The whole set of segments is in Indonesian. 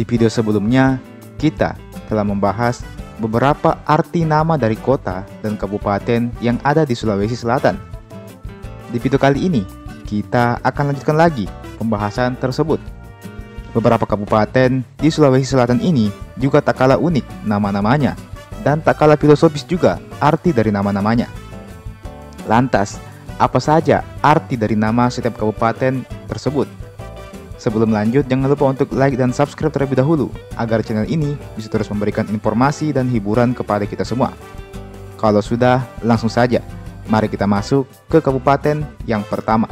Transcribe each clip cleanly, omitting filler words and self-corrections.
Di video sebelumnya, kita telah membahas beberapa arti nama dari kota dan kabupaten yang ada di Sulawesi Selatan. Di video kali ini, kita akan lanjutkan lagi pembahasan tersebut. Beberapa kabupaten di Sulawesi Selatan ini juga tak kalah unik nama-namanya, dan tak kalah filosofis juga arti dari nama-namanya. Lantas, apa saja arti dari nama setiap kabupaten tersebut? Sebelum lanjut, jangan lupa untuk like dan subscribe terlebih dahulu, agar channel ini bisa terus memberikan informasi dan hiburan kepada kita semua. Kalau sudah, langsung saja, mari kita masuk ke kabupaten yang pertama.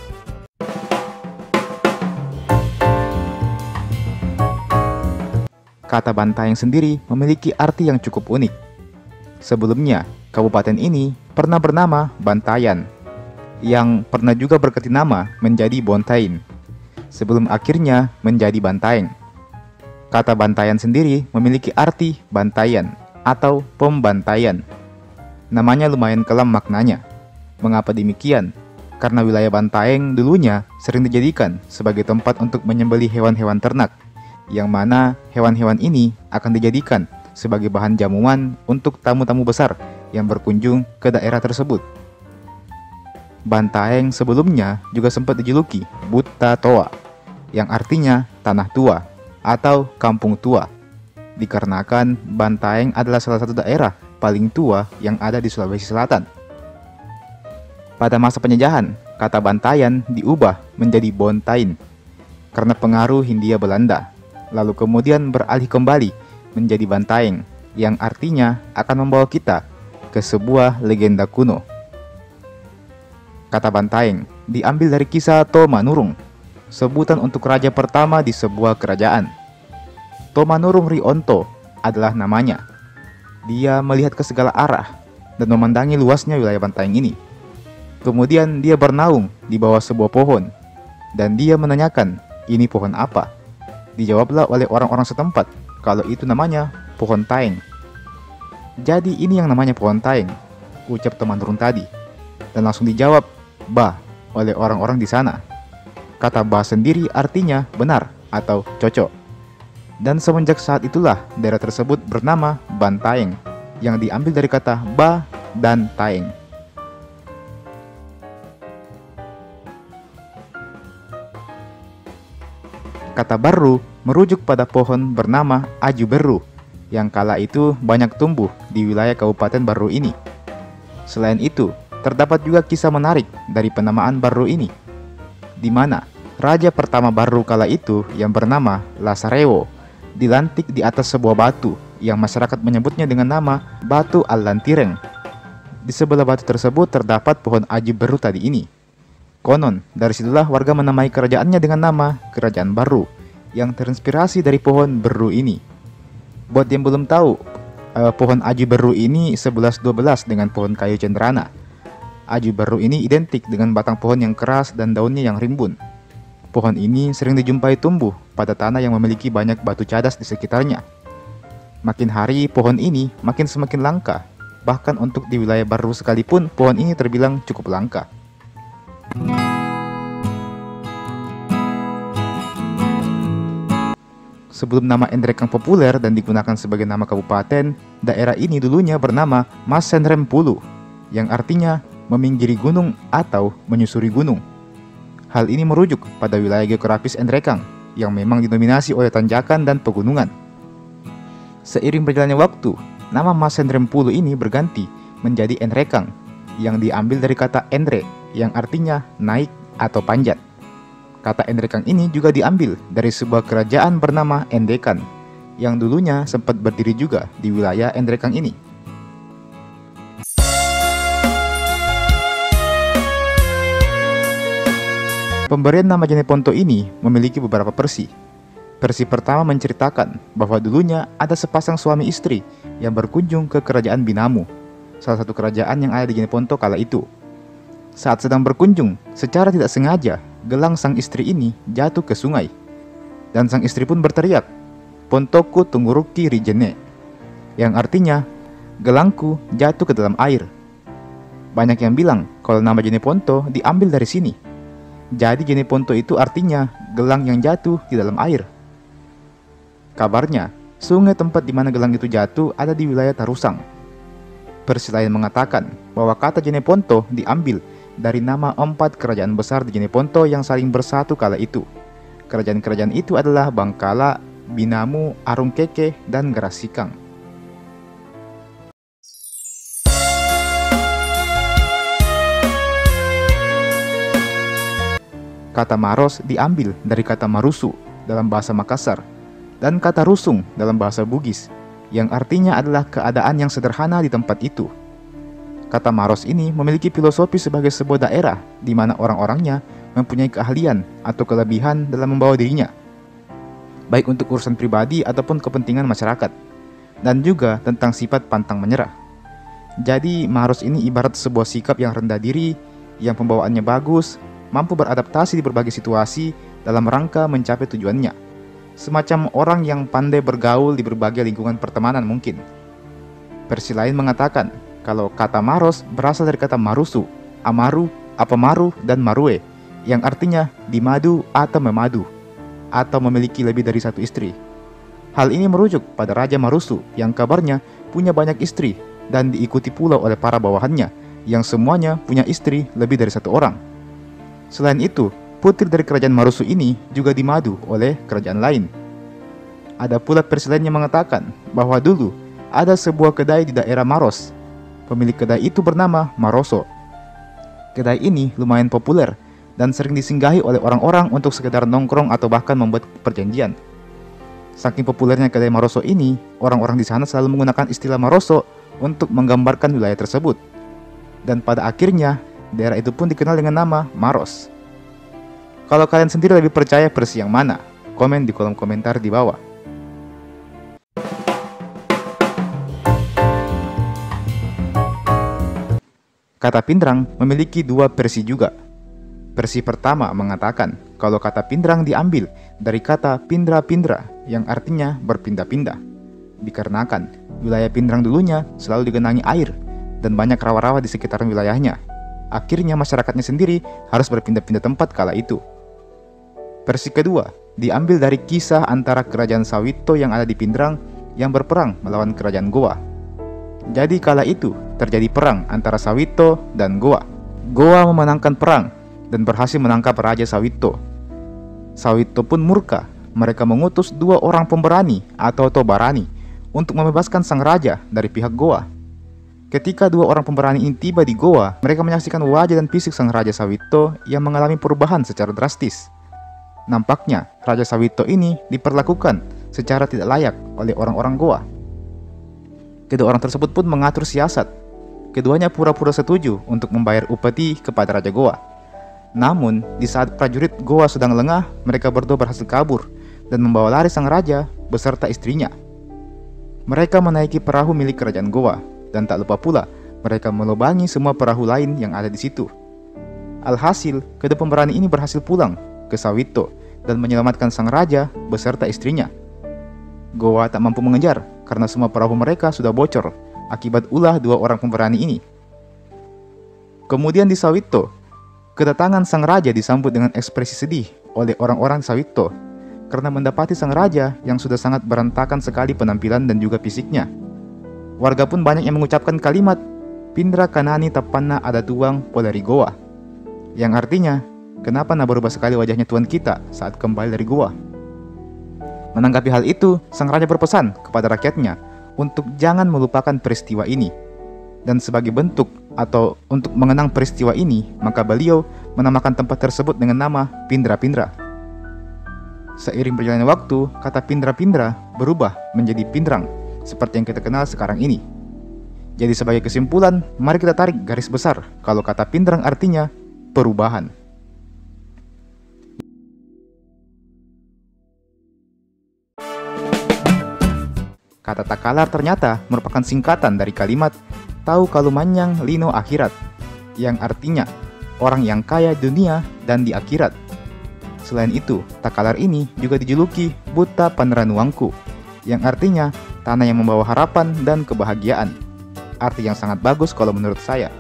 Kata Bantaeng sendiri memiliki arti yang cukup unik. Sebelumnya, kabupaten ini pernah bernama Bantayan, yang pernah juga berganti nama menjadi Bontain, sebelum akhirnya menjadi Bantaeng. Kata Bantayan sendiri memiliki arti bantayan atau pembantaian. Namanya lumayan kelam maknanya. Mengapa demikian? Karena wilayah Bantaeng dulunya sering dijadikan sebagai tempat untuk menyembelih hewan-hewan ternak, yang mana hewan-hewan ini akan dijadikan sebagai bahan jamuan untuk tamu-tamu besar yang berkunjung ke daerah tersebut. Bantaeng sebelumnya juga sempat dijuluki Buta Toa, yang artinya tanah tua atau kampung tua, dikarenakan Bantaeng adalah salah satu daerah paling tua yang ada di Sulawesi Selatan. Pada masa penjajahan, kata Bantayan diubah menjadi Bontain karena pengaruh Hindia Belanda, lalu kemudian beralih kembali menjadi Bantaeng, yang artinya akan membawa kita ke sebuah legenda kuno. Kata Bantaeng diambil dari kisah Tomanurung, sebutan untuk raja pertama di sebuah kerajaan. Tomanurung Rionto adalah namanya. Dia melihat ke segala arah dan memandangi luasnya wilayah Bantaeng ini. Kemudian dia bernaung di bawah sebuah pohon, dan dia menanyakan, ini pohon apa? Dijawablah oleh orang-orang setempat kalau itu namanya pohon taeng. Jadi ini yang namanya pohon taeng, ucap Tomanurung tadi. Dan langsung dijawab, bah, oleh orang-orang di sana. Kata bah sendiri artinya benar atau cocok. Dan semenjak saat itulah daerah tersebut bernama Bantaeng, yang diambil dari kata bah dan taeng. Kata Barru merujuk pada pohon bernama Aju Berru, yang kala itu banyak tumbuh di wilayah Kabupaten Barru ini. Selain itu, terdapat juga kisah menarik dari penamaan Barru ini, di mana raja pertama Barru kala itu yang bernama Lasarewo dilantik di atas sebuah batu yang masyarakat menyebutnya dengan nama Batu Al-Lantireng. Di sebelah batu tersebut terdapat pohon Aju Berru tadi ini. Konon, dari situlah warga menamai kerajaannya dengan nama Kerajaan Barru, yang terinspirasi dari pohon berru ini. Buat yang belum tahu, pohon Aju Berru ini 11-12 dengan pohon kayu cenderana. Aju Berru ini identik dengan batang pohon yang keras dan daunnya yang rimbun. Pohon ini sering dijumpai tumbuh pada tanah yang memiliki banyak batu cadas di sekitarnya. Makin hari pohon ini makin semakin langka. Bahkan untuk di wilayah Barru sekalipun pohon ini terbilang cukup langka. Sebelum nama Endrekang populer dan digunakan sebagai nama kabupaten, daerah ini dulunya bernama Massenrempulu, yang artinya meminggiri gunung atau menyusuri gunung. Hal ini merujuk pada wilayah geografis Endrekang yang memang didominasi oleh tanjakan dan pegunungan. Seiring berjalannya waktu, nama Massenrempulu ini berganti menjadi Endrekang, yang diambil dari kata Endre yang artinya naik atau panjat. Kata Endrekang ini juga diambil dari sebuah kerajaan bernama Endekan, yang dulunya sempat berdiri juga di wilayah Endrekang ini. Pemberian nama Jeneponto ini memiliki beberapa versi. Versi pertama menceritakan bahwa dulunya ada sepasang suami istri yang berkunjung ke kerajaan Binamu, salah satu kerajaan yang ada di Jeneponto kala itu. Saat sedang berkunjung, secara tidak sengaja, gelang sang istri ini jatuh ke sungai. Dan sang istri pun berteriak, "Pontoku Tunguruki Rijene," yang artinya, gelangku jatuh ke dalam air. Banyak yang bilang kalau nama Jeneponto diambil dari sini. Jadi Jeneponto itu artinya gelang yang jatuh di dalam air. Kabarnya, sungai tempat di mana gelang itu jatuh ada di wilayah Tarusang. Versi lain mengatakan bahwa kata Jeneponto diambil dari nama 4 kerajaan besar di Jeneponto yang saling bersatu kala itu. Kerajaan-kerajaan itu adalah Bangkala, Binamu, Arungkeke, dan Garasikang. Kata Maros diambil dari kata Marusu dalam bahasa Makassar dan kata Rusung dalam bahasa Bugis, yang artinya adalah keadaan yang sederhana di tempat itu. Kata Maros ini memiliki filosofi sebagai sebuah daerah di mana orang-orangnya mempunyai keahlian atau kelebihan dalam membawa dirinya, baik untuk urusan pribadi ataupun kepentingan masyarakat, dan juga tentang sifat pantang menyerah. Jadi Maros ini ibarat sebuah sikap yang rendah diri, yang pembawaannya bagus, mampu beradaptasi di berbagai situasi dalam rangka mencapai tujuannya. Semacam orang yang pandai bergaul di berbagai lingkungan pertemanan mungkin. Versi lain mengatakan kalau kata Maros berasal dari kata Marusu, Amaru, Apamaru, dan Marue, yang artinya dimadu atau memadu, atau memiliki lebih dari satu istri. Hal ini merujuk pada Raja Marusu yang kabarnya punya banyak istri dan diikuti pula oleh para bawahannya yang semuanya punya istri lebih dari satu orang. Selain itu, putri dari kerajaan Marusu ini juga dimadu oleh kerajaan lain. Ada pula versi lain yang mengatakan bahwa dulu ada sebuah kedai di daerah Maros. Pemilik kedai itu bernama Maroso. Kedai ini lumayan populer dan sering disinggahi oleh orang-orang untuk sekedar nongkrong atau bahkan membuat perjanjian. Saking populernya kedai Maroso ini, orang-orang di sana selalu menggunakan istilah Maroso untuk menggambarkan wilayah tersebut. Dan pada akhirnya, daerah itu pun dikenal dengan nama Maros. Kalau kalian sendiri lebih percaya versi yang mana? Komen di kolom komentar di bawah. Kata Pindrang memiliki 2 versi juga. Versi pertama mengatakan kalau kata Pindrang diambil dari kata Pindra-Pindra yang artinya berpindah-pindah. Dikarenakan wilayah Pindrang dulunya selalu digenangi air dan banyak rawa-rawa di sekitaran wilayahnya. Akhirnya masyarakatnya sendiri harus berpindah-pindah tempat kala itu. Versi kedua diambil dari kisah antara kerajaan Sawito yang ada di Pindrang yang berperang melawan kerajaan Goa. Jadi kala itu terjadi perang antara Sawito dan Goa. Goa memenangkan perang dan berhasil menangkap Raja Sawito. Sawito pun murka. Mereka mengutus 2 orang pemberani atau Tobarani untuk membebaskan sang raja dari pihak Goa. Ketika 2 orang pemberani ini tiba di Goa, mereka menyaksikan wajah dan fisik sang Raja Sawito yang mengalami perubahan secara drastis. Nampaknya Raja Sawito ini diperlakukan secara tidak layak oleh orang-orang Goa. Kedua orang tersebut pun mengatur siasat. Keduanya pura-pura setuju untuk membayar upeti kepada Raja Goa. Namun, di saat prajurit Goa sedang lengah, mereka berdua berhasil kabur dan membawa lari sang raja beserta istrinya. Mereka menaiki perahu milik kerajaan Goa, dan tak lupa pula mereka melubangi semua perahu lain yang ada di situ. Alhasil, kedua pemberani ini berhasil pulang ke Sawito dan menyelamatkan sang raja beserta istrinya. Goa tak mampu mengejar karena semua perahu mereka sudah bocor akibat ulah 2 orang pemberani ini. Kemudian di Sawito, kedatangan sang raja disambut dengan ekspresi sedih oleh orang-orang Sawito karena mendapati sang raja yang sudah sangat berantakan sekali penampilan dan juga fisiknya. Warga pun banyak yang mengucapkan kalimat Pindra Kanani Tapanna ada tuang poleri Goa, yang artinya, kenapa nak berubah sekali wajahnya tuan kita saat kembali dari Goa. Menanggapi hal itu, sang raja berpesan kepada rakyatnya untuk jangan melupakan peristiwa ini. Dan sebagai bentuk atau untuk mengenang peristiwa ini, maka beliau menamakan tempat tersebut dengan nama Pindra-Pindra. Seiring berjalannya waktu, kata Pindra-Pindra berubah menjadi Pindrang, seperti yang kita kenal sekarang ini. Jadi sebagai kesimpulan, mari kita tarik garis besar kalau kata Pindrang artinya perubahan. Kata Takalar ternyata merupakan singkatan dari kalimat Tau Kalumanyang Lino Akhirat, yang artinya orang yang kaya dunia dan di akhirat. Selain itu, Takalar ini juga dijuluki Buta Panranuangku, yang artinya tanah yang membawa harapan dan kebahagiaan. Arti yang sangat bagus kalau menurut saya.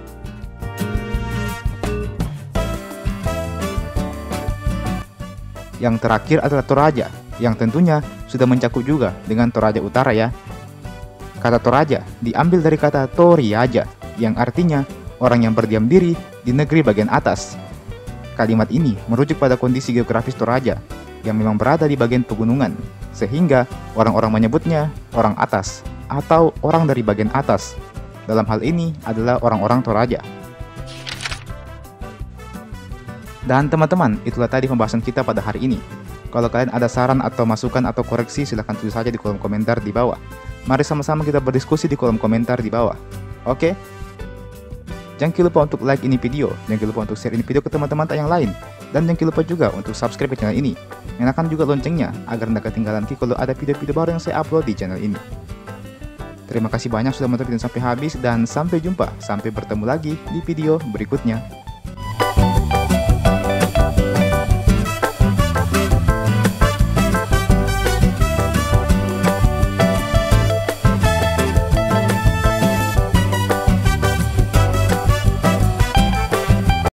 Yang terakhir adalah Toraja, yang tentunya sudah mencakup juga dengan Toraja Utara ya. Kata Toraja diambil dari kata Toriaja yang artinya orang yang berdiam diri di negeri bagian atas. Kalimat ini merujuk pada kondisi geografis Toraja yang memang berada di bagian pegunungan, sehingga orang-orang menyebutnya orang atas atau orang dari bagian atas. Dalam hal ini adalah orang-orang Toraja. Dan teman-teman, itulah tadi pembahasan kita pada hari ini. Kalau kalian ada saran atau masukan atau koreksi, silahkan tulis saja di kolom komentar di bawah. Mari sama-sama kita berdiskusi di kolom komentar di bawah. Oke? Jangan lupa untuk like ini video, jangan lupa untuk share ini video ke teman-teman yang lain, dan jangan lupa juga untuk subscribe ke channel ini. Nyalakan juga loncengnya agar tidak ketinggalan kalau ada video-video baru yang saya upload di channel ini. Terima kasih banyak sudah menonton video sampai habis dan sampai jumpa, sampai bertemu lagi di video berikutnya.